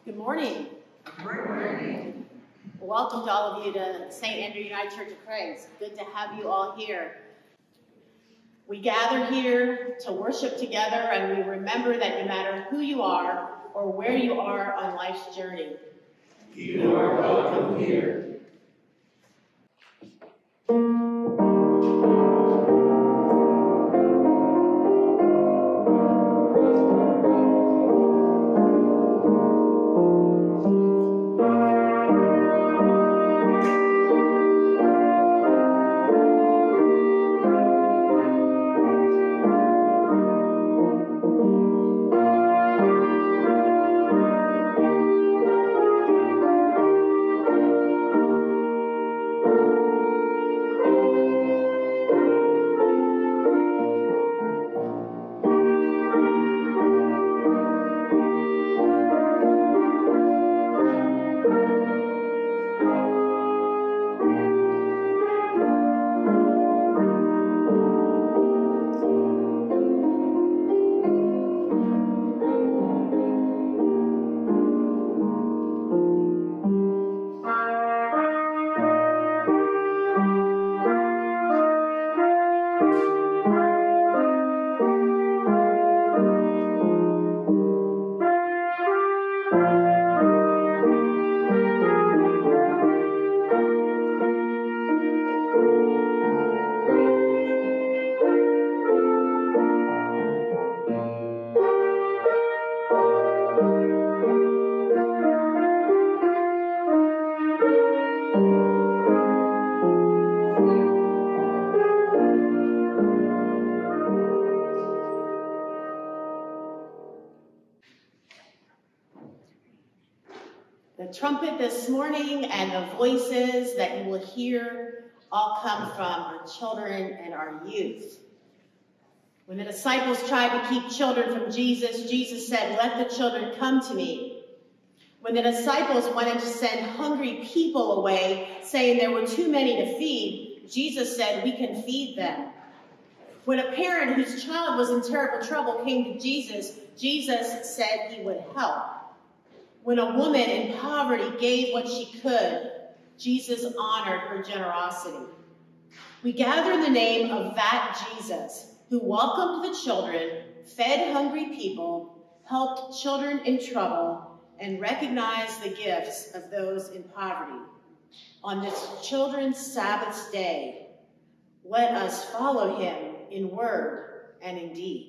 Good morning. Good morning. Welcome to all of you to St. Andrew United Church of Christ. Good to have you all here. We gather here to worship together, and we remember that no matter who you are or where you are on life's journey, You are welcome here. the trumpet this morning and the voices that you will hear all come from our children and our youth. When the disciples tried to keep children from Jesus, Jesus said, "Let the children come to me." When the disciples wanted to send hungry people away, saying there were too many to feed, Jesus said, "We can feed them." When a parent whose child was in terrible trouble came to Jesus, Jesus said he would help. When a woman in poverty gave what she could, Jesus honored her generosity. We gather in the name of that Jesus who welcomed the children, fed hungry people, helped children in trouble, and recognized the gifts of those in poverty. On this Children's Sabbath day, let us follow him in word and in deed.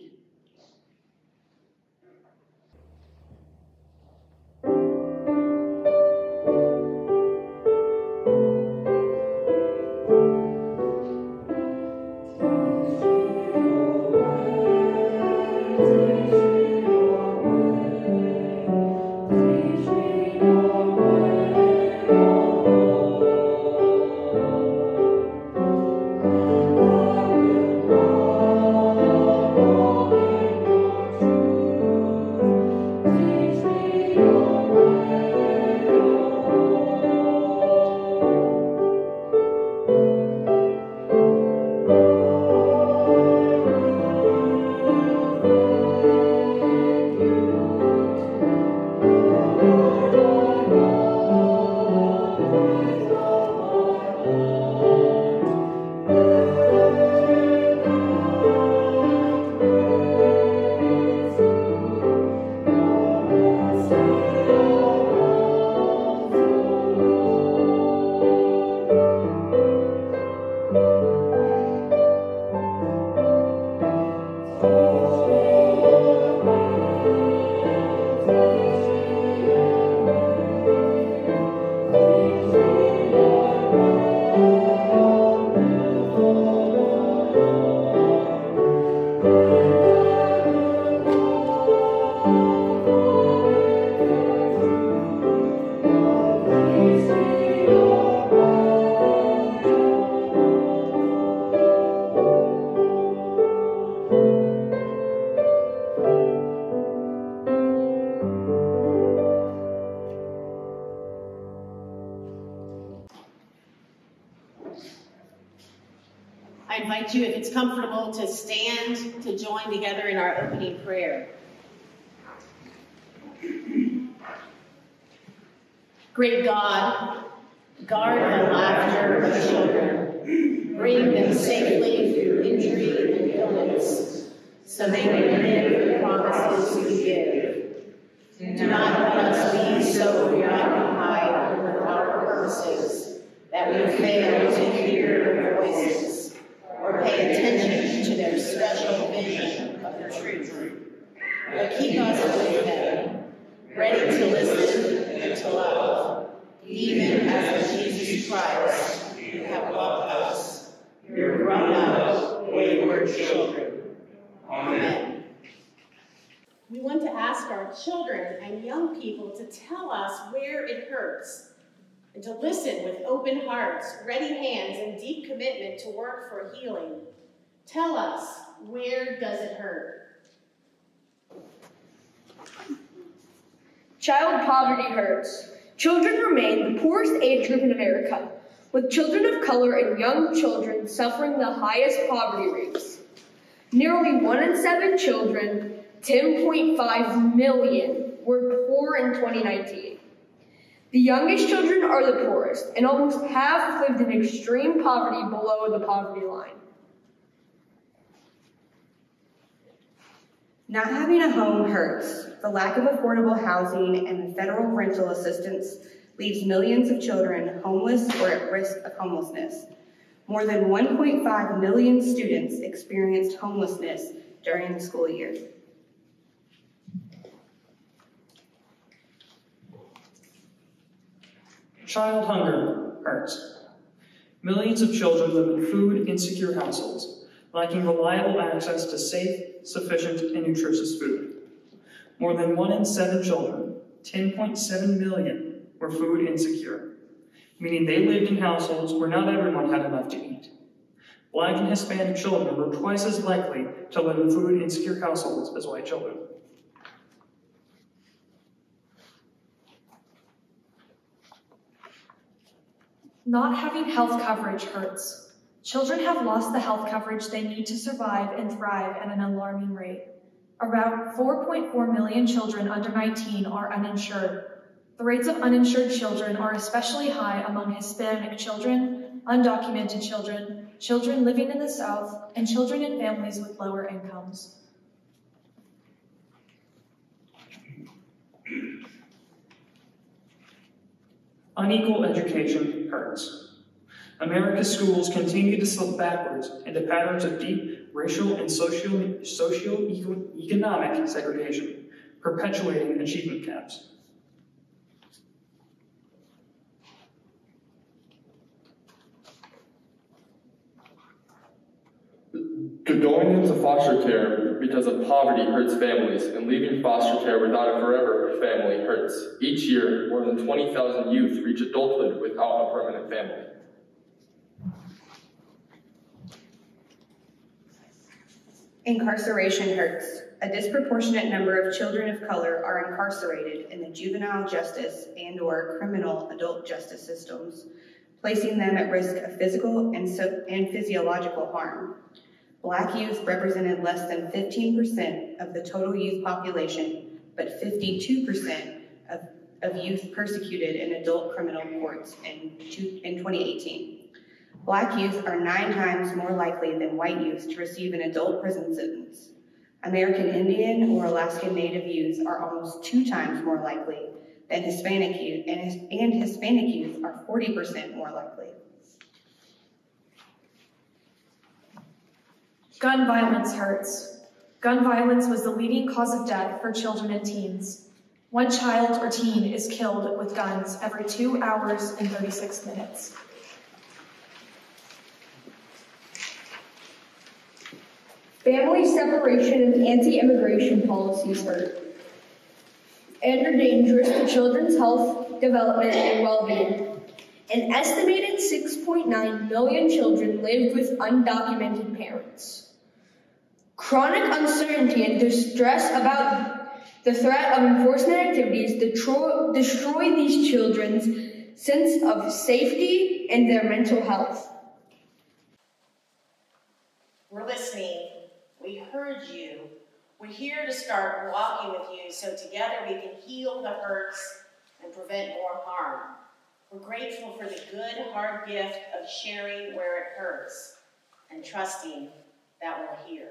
I invite you, if it's comfortable, to stand to join together in our opening prayer. Great God, guard the laughter of children. Bring them safely through injury and illness, so they may live the promises you give. Do not let us be so preoccupied with our purposes that we fail to hear their voices or pay attention to their special vision of the truth. But keep us with them, ready to listen and to love, even as in Jesus Christ you have loved us, your grown-up, wayward children. Amen. We want to ask our children and young people to tell us where it hurts, and to listen with open hearts, ready hands, and deep commitment to work for healing. Tell us, where does it hurt? Child poverty hurts. Children remain the poorest age group in America, with children of color and young children suffering the highest poverty rates. Nearly 1 in 7 children, 10.5 million, were poor in 2019. The youngest children are the poorest, and almost half lived in extreme poverty below the poverty line. Not having a home hurts. The lack of affordable housing and the federal rental assistance leaves millions of children homeless or at risk of homelessness. More than 1.5 million students experienced homelessness during the school year. Child hunger hurts. Millions of children live in food-insecure households, lacking reliable access to safe, sufficient, and nutritious food. More than 1 in 7 children, 10.7 million, were food insecure, meaning they lived in households where not everyone had enough to eat. Black and Hispanic children were twice as likely to live in food-insecure households as white children. Not having health coverage hurts. Children have lost the health coverage they need to survive and thrive at an alarming rate. Around 4.4 million children under 19 are uninsured. The rates of uninsured children are especially high among Hispanic children, undocumented children, children living in the South, and children in families with lower incomes. Unequal education hurts. America's schools continue to slip backwards into patterns of deep racial and socio-economic segregation, perpetuating achievement gaps. Going into foster care because of poverty hurts families, and leaving foster care without a forever family hurts. Each year, more than 20,000 youth reach adulthood without a permanent family. Incarceration hurts. A disproportionate number of children of color are incarcerated in the juvenile justice and/or criminal adult justice systems, placing them at risk of physical and physiological harm. Black youth represented less than 15% of the total youth population, but 52% of youth persecuted in adult criminal courts in 2018. Black youth are 9 times more likely than white youth to receive an adult prison sentence. American Indian or Alaskan Native youth are almost 2 times more likely than Hispanic youth, and Hispanic youth are 40% more likely. Gun violence hurts. Gun violence was the leading cause of death for children and teens. 1 child or teen is killed with guns every 2 hours and 36 minutes. Family separation and anti-immigration policies hurt and are dangerous to children's health, development, and well-being. An estimated 6.9 million children live with undocumented parents. Chronic uncertainty and distress about the threat of enforcement activities destroy these children's sense of safety and their mental health. We're listening. We heard you. We're here to start walking with you so together we can heal the hurts and prevent more harm. We're grateful for the good, hard gift of sharing where it hurts and trusting that we'll hear.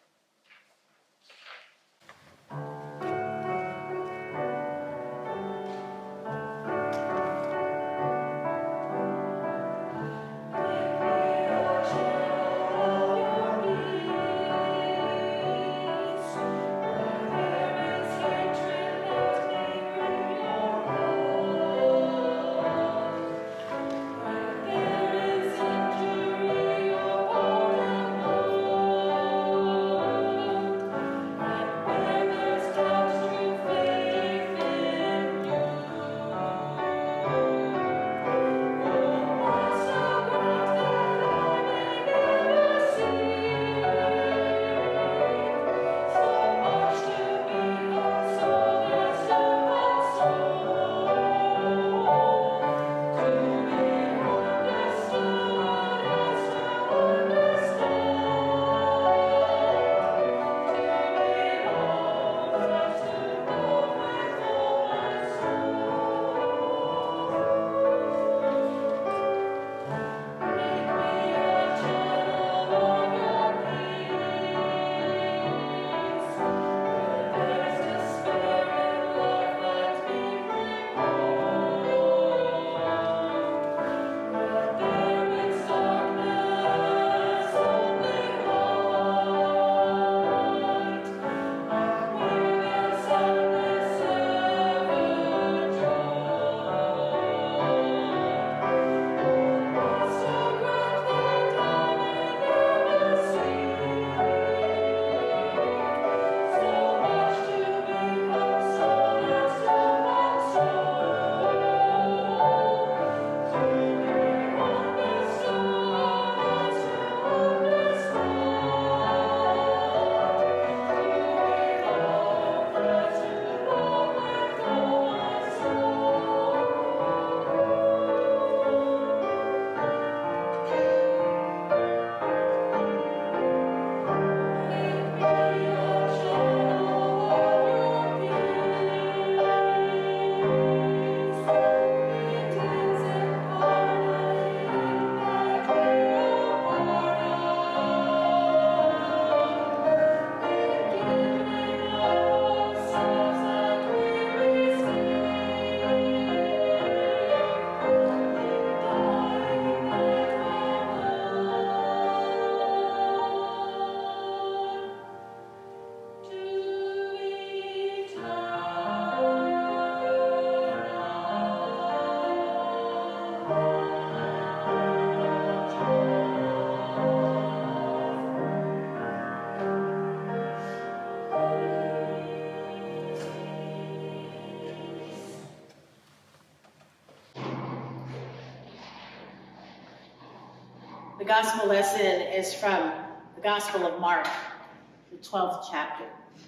The gospel lesson is from the Gospel of Mark, the 12th chapter.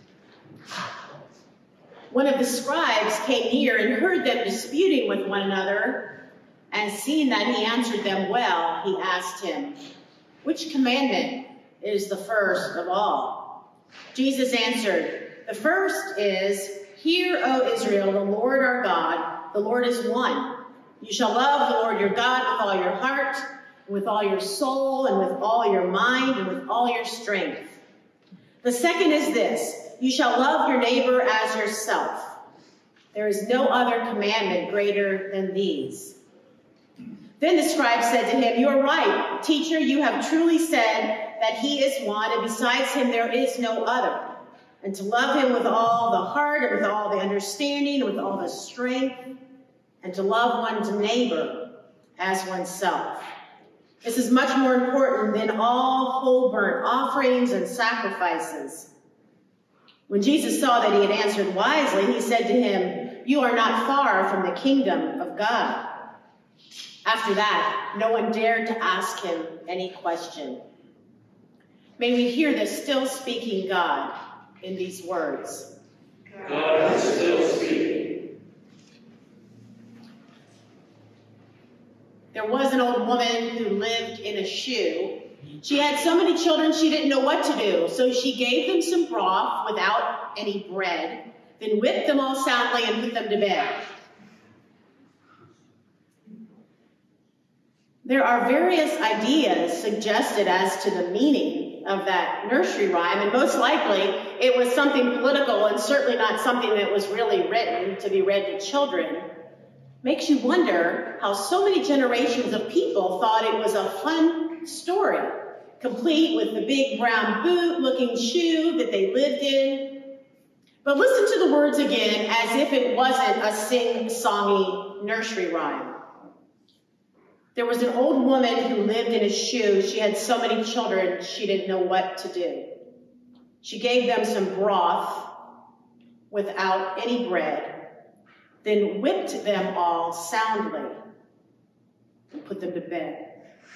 One of the scribes came near and heard them disputing with one another, and seeing that he answered them well, he asked him, "Which commandment is the first of all?" Jesus answered, "The first is, 'Hear, O Israel, the Lord our God, the Lord is one. You shall love the Lord your God with all your heart, and with all your soul, and with all your mind, and with all your strength. The second is this, you shall love your neighbor as yourself. There is no other commandment greater than these." Then the scribe said to him, "You are right, teacher, you have truly said that he is one, and besides him there is no other. And to love him with all the heart, and with all the understanding, and with all the strength, and to love one's neighbor as oneself. This is much more important than all whole burnt offerings and sacrifices." When Jesus saw that he had answered wisely, he said to him, "You are not far from the kingdom of God." After that, no one dared to ask him any question. May we hear the still speaking God in these words. God is still speaking. There was an old woman who lived in a shoe. She had so many children she didn't know what to do, so she gave them some broth without any bread, then whipped them all soundly and put them to bed. There are various ideas suggested as to the meaning of that nursery rhyme, and most likely it was something political and certainly not something that was really written to be read to children. Makes you wonder how so many generations of people thought it was a fun story, complete with the big brown boot-looking shoe that they lived in. But listen to the words again as if it wasn't a sing-songy nursery rhyme. There was an old woman who lived in a shoe. She had so many children, she didn't know what to do. She gave them some broth without any bread, then whipped them all soundly and put them to bed.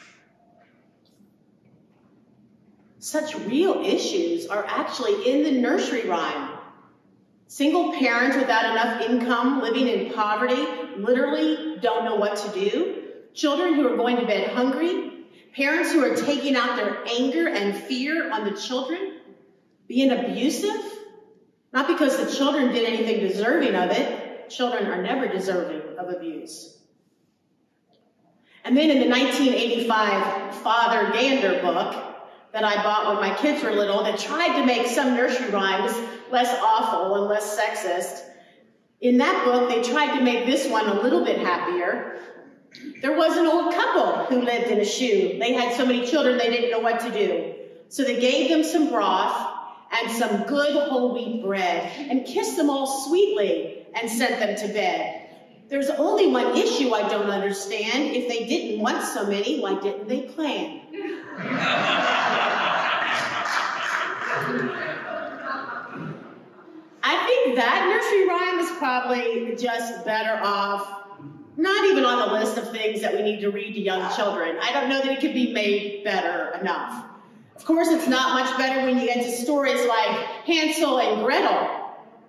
Such real issues are actually in the nursery rhyme. Single parents without enough income, living in poverty, literally don't know what to do. Children who are going to bed hungry, parents who are taking out their anger and fear on the children, being abusive, not because the children did anything deserving of it. Children are never deserving of abuse. And then in the 1985 Father Gander book that I bought when my kids were little that tried to make some nursery rhymes less awful and less sexist, in that book they tried to make this one a little bit happier. There was an old couple who lived in a shoe. They had so many children they didn't know what to do. So they gave them some broth and some good whole wheat bread and kissed them all sweetly and sent them to bed. There's only one issue I don't understand. If they didn't want so many, why didn't they plan? I think that nursery rhyme is probably just better off not even on the list of things that we need to read to young children. I don't know that it could be made better enough. Of course, it's not much better when you get to stories like Hansel and Gretel,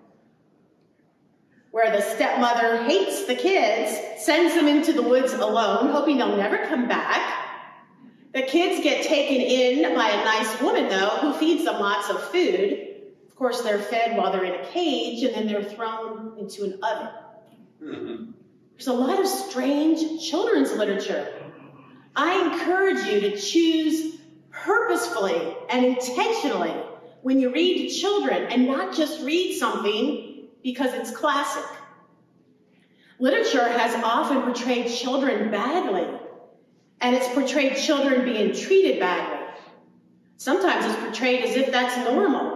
where the stepmother hates the kids, sends them into the woods alone, hoping they'll never come back. The kids get taken in by a nice woman, though, who feeds them lots of food. Of course, they're fed while they're in a cage, and then they're thrown into an oven. There's a lot of strange children's literature. I encourage you to choose purposefully and intentionally when you read to children and not just read something because it's classic. Literature has often portrayed children badly, and it's portrayed children being treated badly. Sometimes it's portrayed as if that's normal.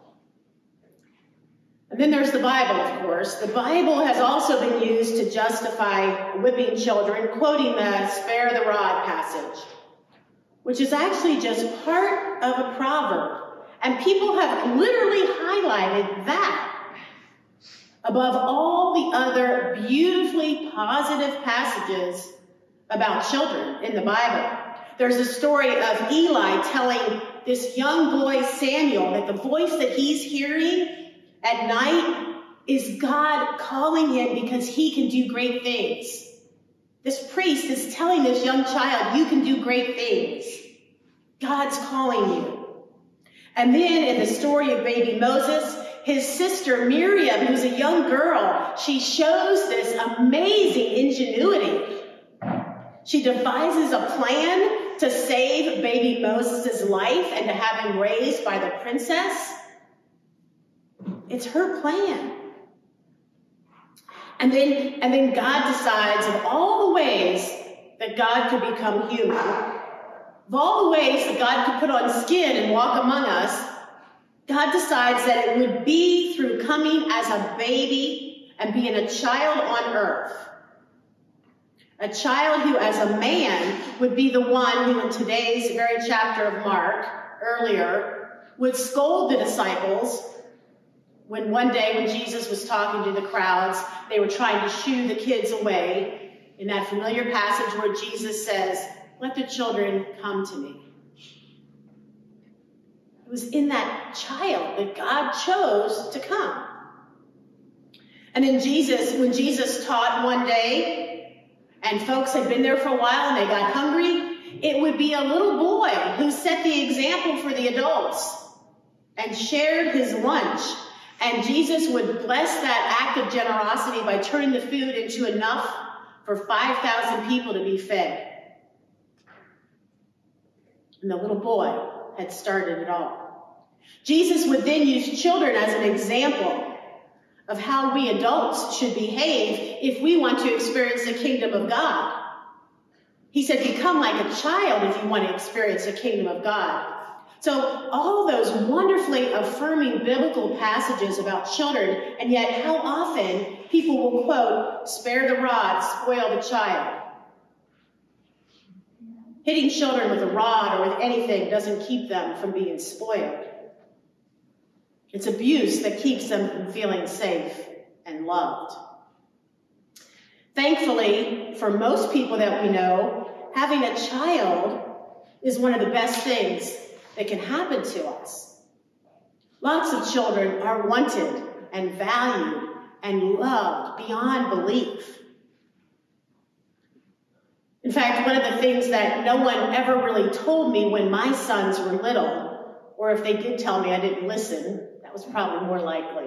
And then there's the Bible, of course. The Bible has also been used to justify whipping children, quoting the spare the rod passage, which is actually just part of a proverb. And people have literally highlighted that above all the other beautifully positive passages about children in the Bible. There's a story of Eli telling this young boy Samuel that the voice that he's hearing at night is God calling him because he can do great things. This priest is telling this young child, you can do great things. God's calling you. And then in the story of baby Moses, his sister Miriam, who's a young girl, she shows this amazing ingenuity. She devises a plan to save baby Moses' life and to have him raised by the princess. It's her plan. And then God decides of all the ways that God could become human, of all the ways that God could put on skin and walk among us, God decides that it would be through coming as a baby and being a child on earth. A child who as a man would be the one who in today's very chapter of Mark, earlier, would scold the disciples when one day when Jesus was talking to the crowds, they were trying to shoo the kids away. In that familiar passage where Jesus says, let the children come to me. It was in that child that God chose to come. And then when Jesus taught one day, and folks had been there for a while and they got hungry, it would be a little boy who set the example for the adults and shared his lunch. And Jesus would bless that act of generosity by turning the food into enough for 5,000 people to be fed. And the little boy had started it all. Jesus would then use children as an example of how we adults should behave if we want to experience the kingdom of God. He said, become like a child if you want to experience the kingdom of God. So all those wonderfully affirming biblical passages about children, and yet how often people will quote, spare the rod, spoil the child. Hitting children with a rod or with anything doesn't keep them from being spoiled. It's abuse that keeps them from feeling safe and loved. Thankfully, for most people that we know, having a child is one of the best things that can happen to us. Lots of children are wanted and valued and loved beyond belief. In fact, one of the things that no one ever really told me when my sons were little, or if they did tell me I didn't listen, that was probably more likely.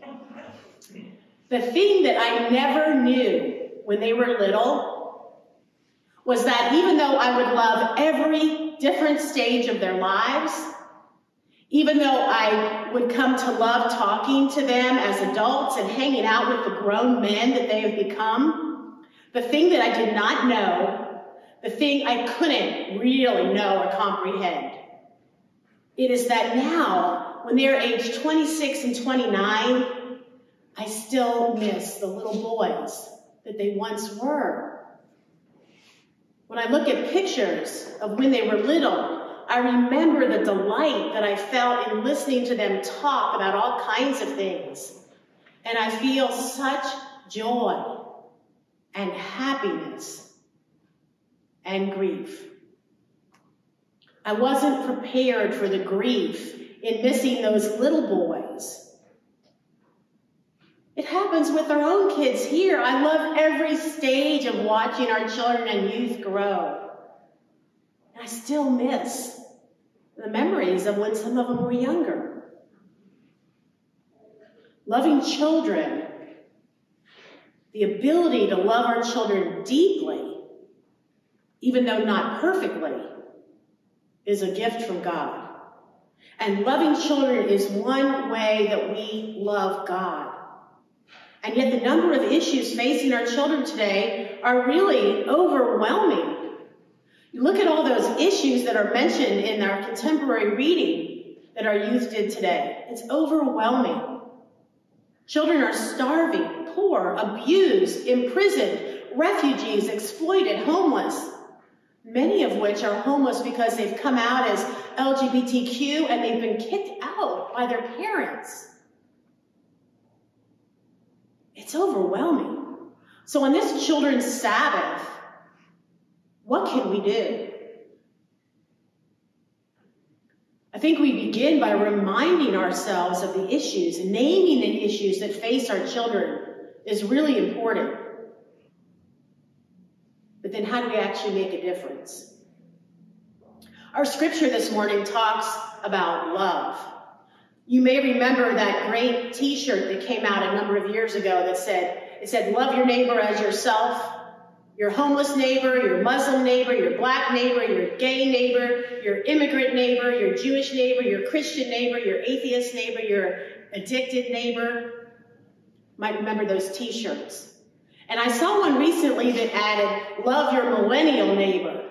The thing that I never knew when they were little was that even though I would love every different stage of their lives, even though I would come to love talking to them as adults and hanging out with the grown men that they have become, the thing that I did not know, the thing I couldn't really know or comprehend, it is that now, when they're age 26 and 29, I still miss the little boys that they once were. When I look at pictures of when they were little, I remember the delight that I felt in listening to them talk about all kinds of things. And I feel such joy and happiness and grief. I wasn't prepared for the grief in missing those little boys. It happens with our own kids here. I love every stage of watching our children and youth grow. And I still miss the memories of when some of them were younger. Loving children, the ability to love our children deeply, even though not perfectly, is a gift from God. And loving children is one way that we love God. And yet the number of issues facing our children today are really overwhelming. You look at all those issues that are mentioned in our contemporary reading that our youth did today. It's overwhelming. Children are starving, poor, abused, imprisoned, refugees, exploited, homeless. Many of which are homeless because they've come out as LGBTQ and they've been kicked out by their parents. It's overwhelming. So on this Children's Sabbath, what can we do? I think we begin by reminding ourselves of the issues, naming the issues that face our children is really important. But then how do we actually make a difference? Our scripture this morning talks about love. You may remember that great t-shirt that came out a number of years ago that said, love your neighbor as yourself. Your homeless neighbor, your Muslim neighbor, your black neighbor, your gay neighbor, your immigrant neighbor, your Jewish neighbor, your Christian neighbor, your atheist neighbor, your addicted neighbor. You might remember those t-shirts. And I saw one recently that added, love your millennial neighbor.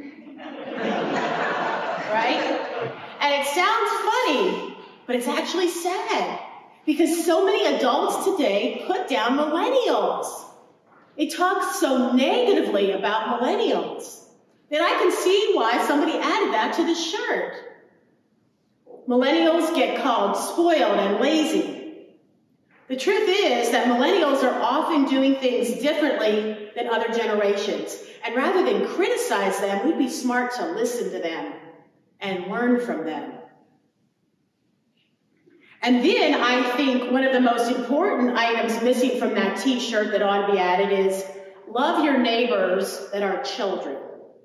Right? And it sounds funny, but it's actually sad because so many adults today put down millennials. They talk so negatively about millennials that I can see why somebody added that to the shirt. Millennials get called spoiled and lazy. The truth is that millennials are often doing things differently than other generations. And rather than criticize them, we'd be smart to listen to them and learn from them. And then I think one of the most important items missing from that t-shirt that ought to be added is love your neighbors that are children.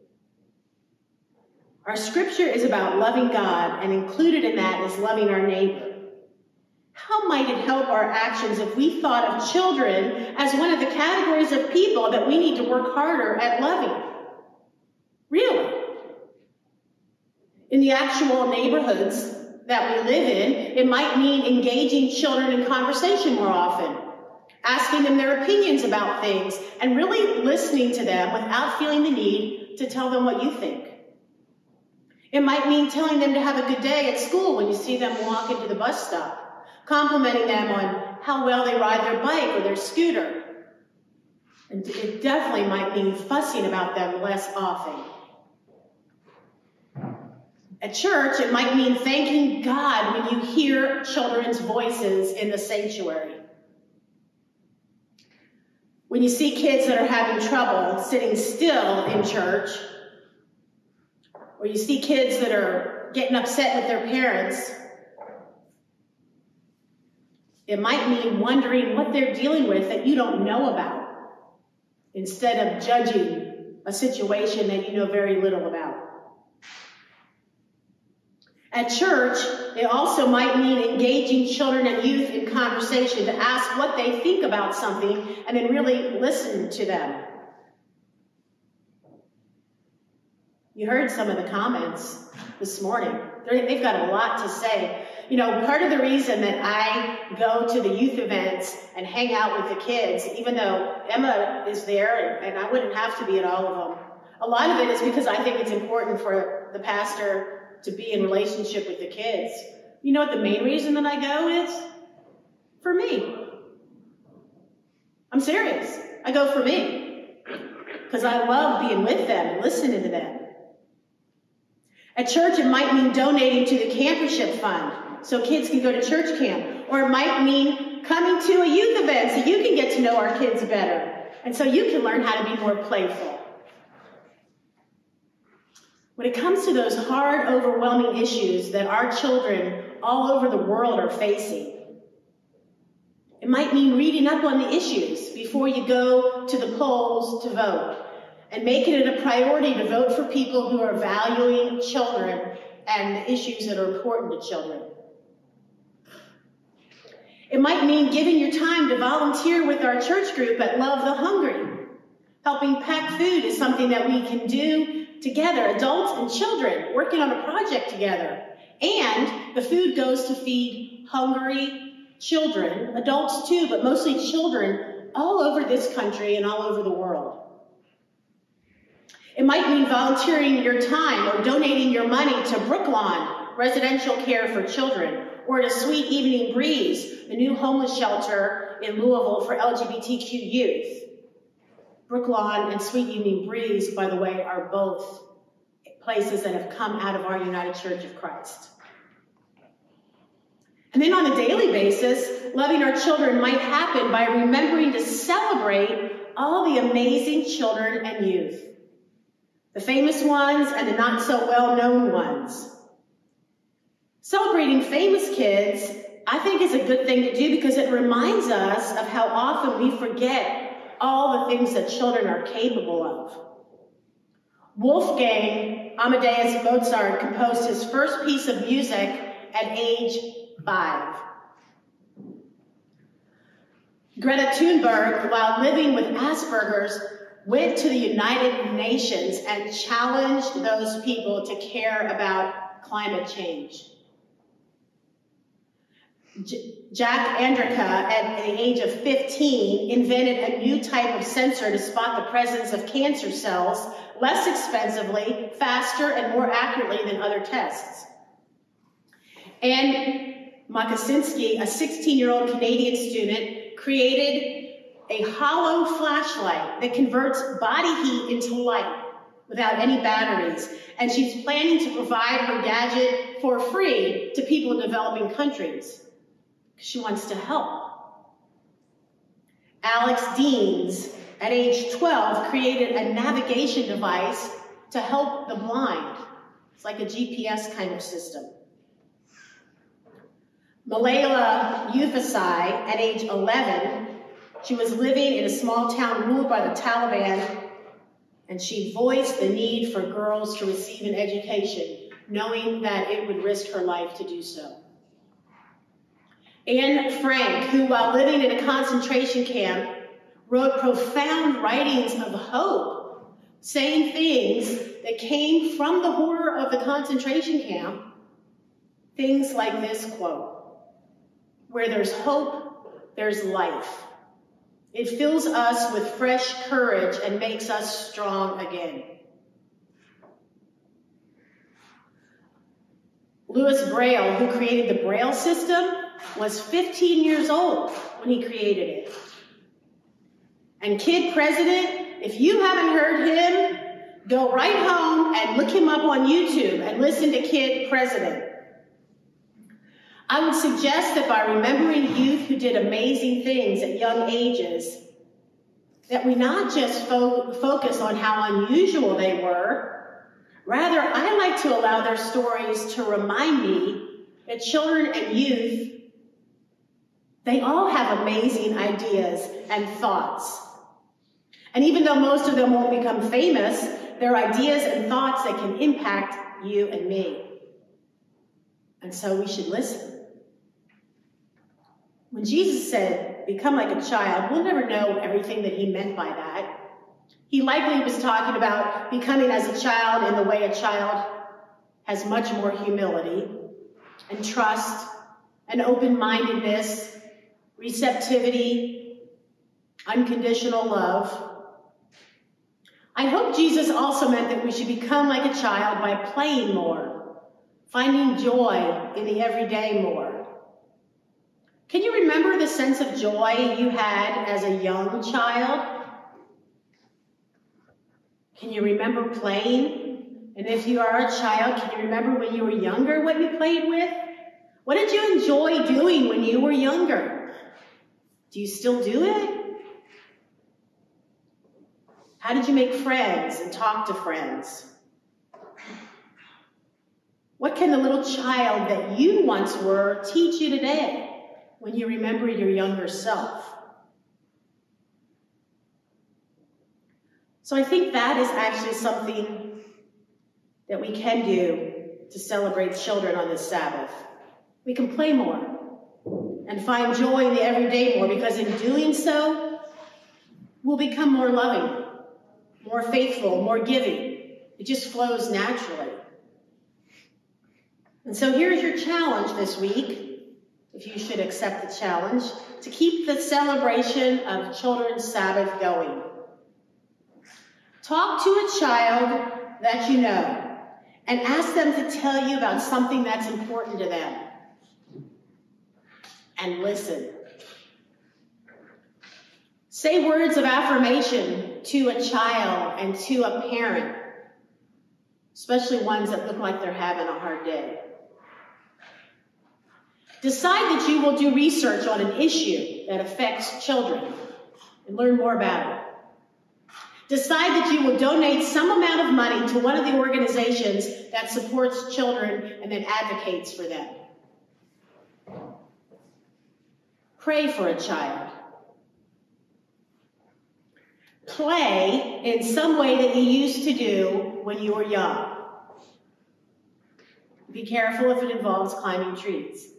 Our scripture is about loving God, and included in that is loving our neighbor. How might it help our actions if we thought of children as one of the categories of people that we need to work harder at loving? Really? In the actual neighborhoods that we live in, it might mean engaging children in conversation more often, asking them their opinions about things, and really listening to them without feeling the need to tell them what you think. It might mean telling them to have a good day at school when you see them walk into the bus stop, complimenting them on how well they ride their bike or their scooter. And it definitely might mean fussing about them less often. At church, it might mean thanking God when you hear children's voices in the sanctuary. When you see kids that are having trouble sitting still in church, or you see kids that are getting upset with their parents, it might mean wondering what they're dealing with that you don't know about, instead of judging a situation that you know very little about. At church, it also might mean engaging children and youth in conversation to ask what they think about something and then really listen to them. You heard some of the comments this morning. They've got a lot to say. You know, part of the reason that I go to the youth events and hang out with the kids, even though Emma is there and I wouldn't have to be at all of them, a lot of it is because I think it's important for the pastor to be in relationship with the kids. You know what the main reason that I go is? For me. I'm serious. I go for me. Because I love being with them and listening to them. At church, it might mean donating to the campership fund so kids can go to church camp. Or it might mean coming to a youth event so you can get to know our kids better. And so you can learn how to be more playful. When it comes to those hard, overwhelming issues that our children all over the world are facing, it might mean reading up on the issues before you go to the polls to vote, and making it a priority to vote for people who are valuing children and the issues that are important to children. It might mean giving your time to volunteer with our church group at Love the Hungry. Helping pack food is something that we can do together, adults and children, working on a project together. And the food goes to feed hungry children, adults too, but mostly children, all over this country and all over the world. It might mean volunteering your time or donating your money to Brooklawn, residential care for children, or to Sweet Evening Breeze, a new homeless shelter in Louisville for LGBTQ youth. Brooklawn and Sweet Evening Breeze, by the way, are both places that have come out of our United Church of Christ. And then on a daily basis, loving our children might happen by remembering to celebrate all the amazing children and youth. The famous ones and the not so well-known ones. Celebrating famous kids, I think, is a good thing to do because it reminds us of how often we forget all the things that children are capable of. Wolfgang Amadeus Mozart composed his first piece of music at age 5. Greta Thunberg, while living with Asperger's, went to the United Nations and challenged those people to care about climate change. Jack Andrika, at the age of 15, invented a new type of sensor to spot the presence of cancer cells less expensively, faster, and more accurately than other tests. And Makasinski, a 16-year-old Canadian student, created a hollow flashlight that converts body heat into light without any batteries. And she's planning to provide her gadget for free to people in developing countries. She wants to help. Alex Deans, at age 12, created a navigation device to help the blind. It's like a GPS kind of system. Malayla Yousafzai, at age 11, she was living in a small town ruled by the Taliban, and she voiced the need for girls to receive an education, knowing that it would risk her life to do so. Anne Frank, who while living in a concentration camp, wrote profound writings of hope saying things that came from the horror of the concentration camp, things like this quote: "Where there's hope, there's life. It fills us with fresh courage and makes us strong again." Louis Braille, who created the Braille system, was 15 years old when he created it. And Kid President, if you haven't heard him, go right home and look him up on YouTube and listen to Kid President. I would suggest that by remembering youth who did amazing things at young ages, that we not just focus on how unusual they were. Rather, I like to allow their stories to remind me that children and youth, they all have amazing ideas and thoughts. And even though most of them won't become famous, they're ideas and thoughts that can impact you and me. And so we should listen. When Jesus said, "Become like a child," we'll never know everything that he meant by that. He likely was talking about becoming as a child in the way a child has much more humility and trust and open-mindedness, receptivity, unconditional love. I hope Jesus also meant that we should become like a child by playing more, finding joy in the everyday more. Can you remember the sense of joy you had as a young child? Can you remember playing? And if you are a child, can you remember when you were younger what you played with? What did you enjoy doing when you were younger? Do you still do it? How did you make friends and talk to friends? What can the little child that you once were teach you today when you remember your younger self? So I think that is actually something that we can do to celebrate children on this Sabbath. We can play more and find joy in the everyday more, because in doing so, we'll become more loving, more faithful, more giving. It just flows naturally. And so here's your challenge this week, if you should accept the challenge, to keep the celebration of Children's Sabbath going. Talk to a child that you know and ask them to tell you about something that's important to them. And listen. Say words of affirmation to a child and to a parent, especially ones that look like they're having a hard day. Decide that you will do research on an issue that affects children and learn more about it. Decide that you will donate some amount of money to one of the organizations that supports children and that advocates for them. Pray for a child. Play in some way that you used to do when you were young. Be careful if it involves climbing trees.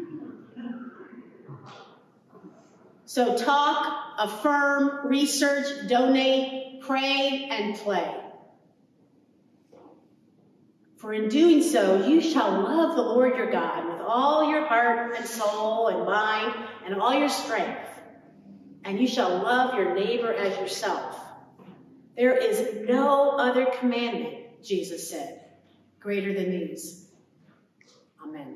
So talk, affirm, research, donate, pray, and play. For in doing so, you shall love the Lord your God with all your heart and soul and mind and all your strength. And you shall love your neighbor as yourself. There is no other commandment, Jesus said, greater than these. Amen.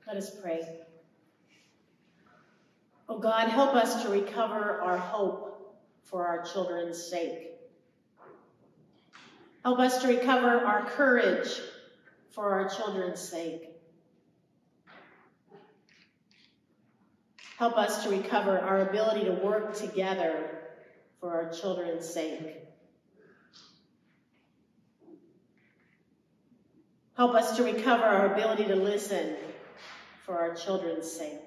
Let us pray. Oh God, help us to recover our hope for our children's sake. Help us to recover our courage for our children's sake. Help us to recover our ability to work together for our children's sake. Help us to recover our ability to listen for our children's sake.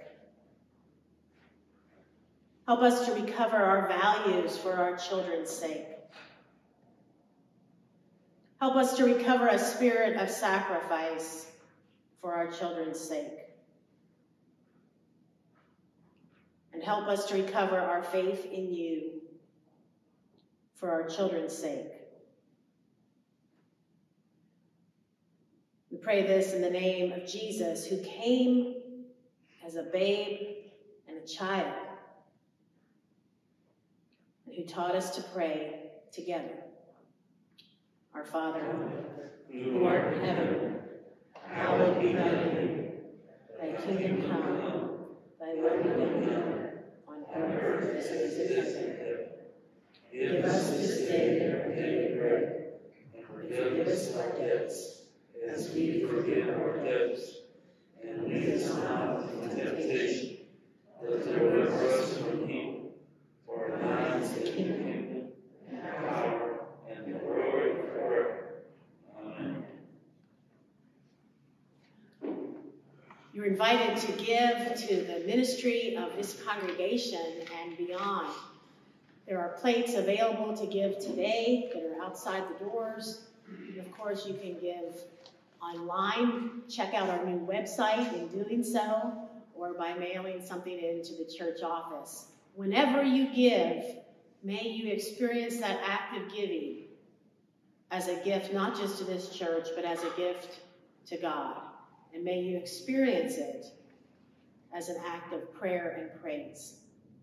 Help us to recover our values for our children's sake. Help us to recover a spirit of sacrifice for our children's sake. And help us to recover our faith in you for our children's sake. We pray this in the name of Jesus, who came as a babe and a child, and who taught us to pray together. Our Father, who art in heaven, hallowed be thy name. Thy kingdom come, thy will be done on earth as it is in heaven. Give us this day our daily bread, and forgive us our debts, as we forgive our debtors. And lead us not into temptation, but deliver us from evil. For thine is the kingdom, and the power, and the glory forever. Amen. You're invited to give to the ministry of this congregation and beyond. There are plates available to give today that are outside the doors. And of course, you can give online. Check out our new website in doing so, or by mailing something into the church office. Whenever you give, may you experience that act of giving as a gift, not just to this church, but as a gift to God. And may you experience it as an act of prayer and praise.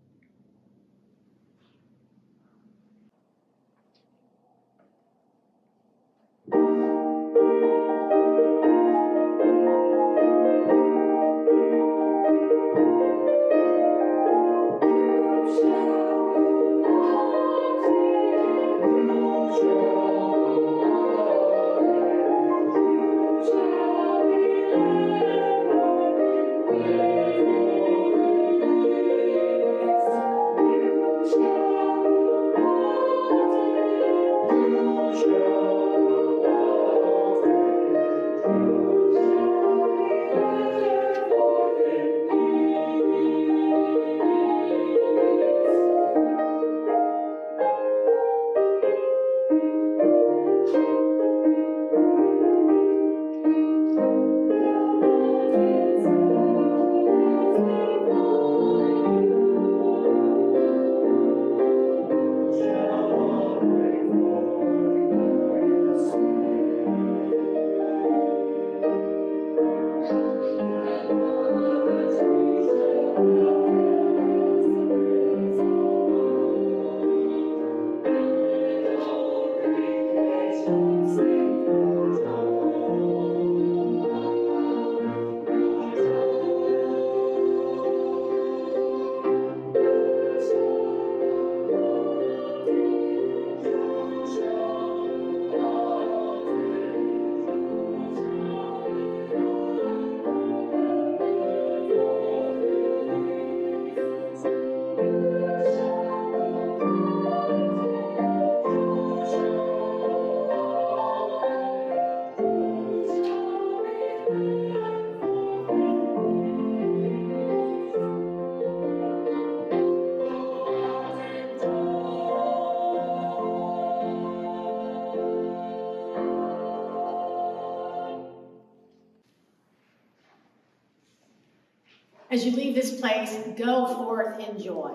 As you leave this place, go forth in joy.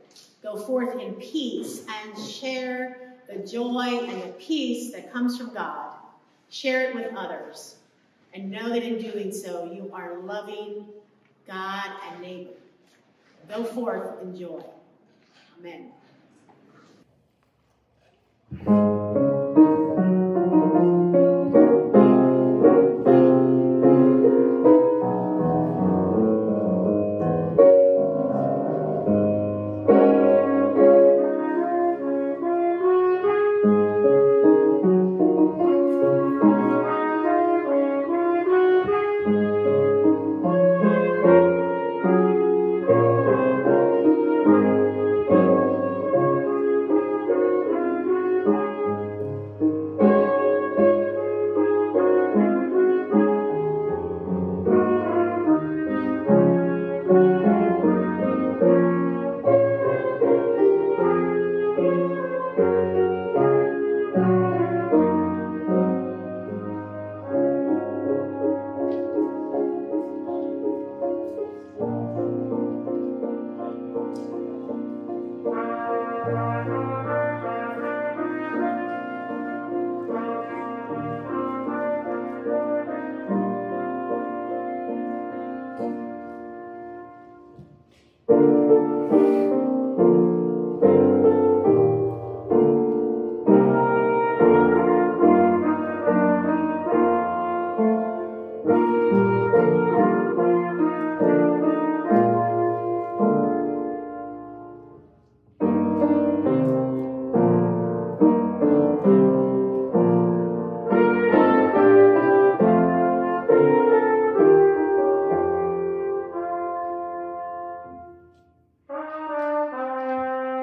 Go forth in peace and share the joy and the peace that comes from God. Share it with others. And know that in doing so, you are loving God and neighbor. Go forth in joy. Amen.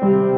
you.